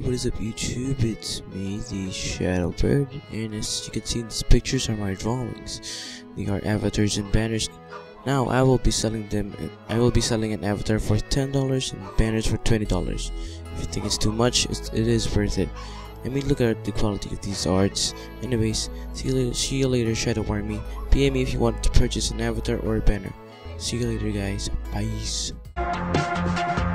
What is up YouTube, it's me, the Shadow Bird, and as you can see, these pictures are my drawings. They are avatars and banners. Now I will be selling them. I will be selling an avatar for $10 and banners for $20. If you think it's too much, it is worth it. I mean, look at the quality of these arts. Anyways, see you later, Shadow Army. PM me if you want to purchase an avatar or a banner. See you later, guys. Bye.